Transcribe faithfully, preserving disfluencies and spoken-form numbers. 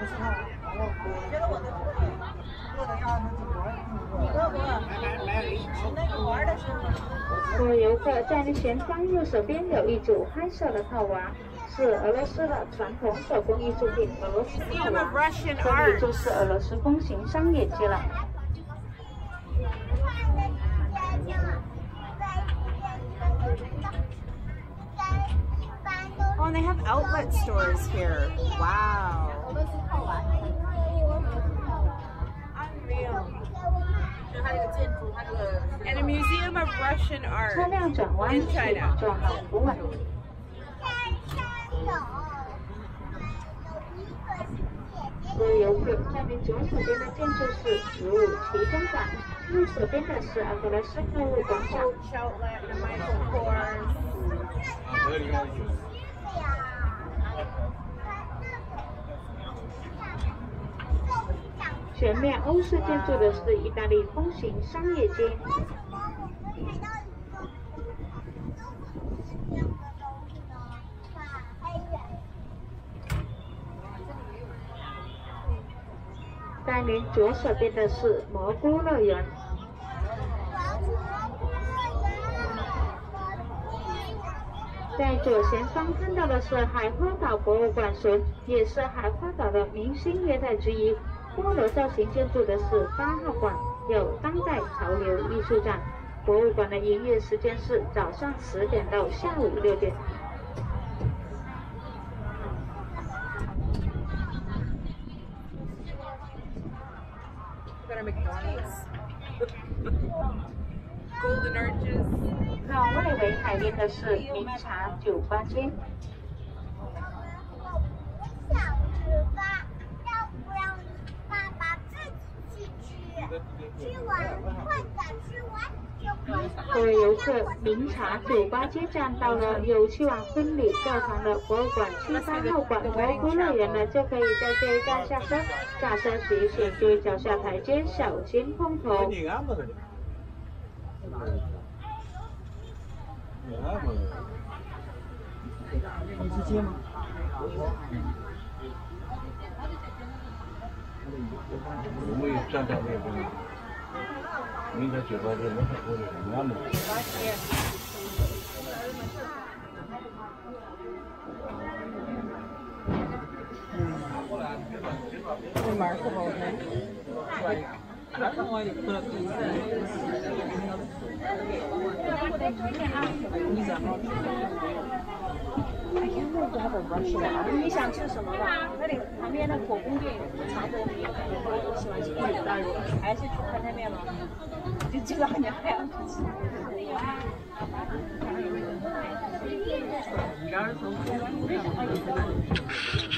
各位游客，在你前方右手边有一组黑色的套娃，是俄罗斯的传统手工艺术品——俄罗斯套娃。这里就是俄罗斯风行商业街了。 Oh, and they have outlet stores here. Wow. Unreal. And a museum of Russian art in China. 各位游客，在您左手边的建筑是植物奇观馆，右手边的是俄罗斯购物广场。 全面欧式建筑的是意大利风行商业街。在您左手边的是蘑菇乐园。在左前方看到的是海花岛博物馆群，也是海花岛的明星业态之一。 菠萝造型建筑的是八号馆，有当代潮流艺术展。博物馆的营业时间是早上十点到下午六点。靠外围海边的是名茶酒吧街。 各位游客，名茶酒吧街站到了，有去往婚礼、教堂的博物馆七八号馆、蘑菇乐园的，就可以在这一站下车。下车时请注意脚下台阶，小心碰头。你是接吗？我们也站到那边。 明天酒吧这门口都是很安的。 Remarkable, okay? Like, I don't want to put up these I can't wait to have a Russian art. 你想吃什么吧？那里旁边的火宫殿有常州米，我喜欢吃一九大肉，还是宽带面吗？就这个你还要吃？ 你刚才从